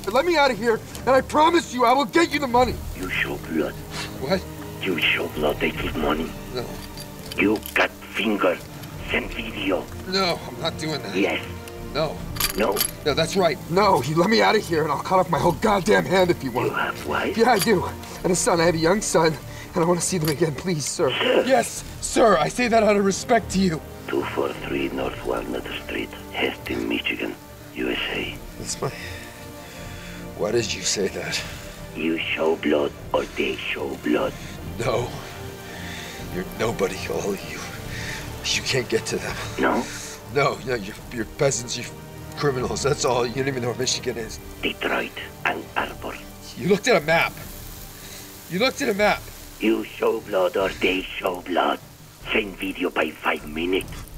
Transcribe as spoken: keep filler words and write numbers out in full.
it. Let me out of here, and I promise you I will get you the money. You show blood. What? You show blood, they give money. No. You got finger. Send video. No, I'm not doing that. Yes. No. No. No, that's right. No, you let me out of here, and I'll cut off my whole goddamn hand if you want. You have wife? Yeah, I do. And a son. I have a young son, and I want to see them again, please, sir. Sir. Yes, sir. I say that out of respect to you. two forty-three North Walnut Street, Heston, Michigan, U S A. That's my... Why did you say that? You show blood or they show blood? No. You're nobody, all of you. You can't get to them. No? No, no, you're, you're peasants, you're criminals, that's all. You don't even know where Michigan is. Detroit, Ann Arbor. You looked at a map. You looked at a map. You show blood or they show blood. Send video by five minutes.